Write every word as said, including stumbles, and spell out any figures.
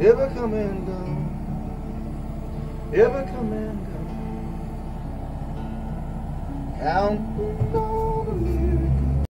ever come and go, ever come and go. Counting all the years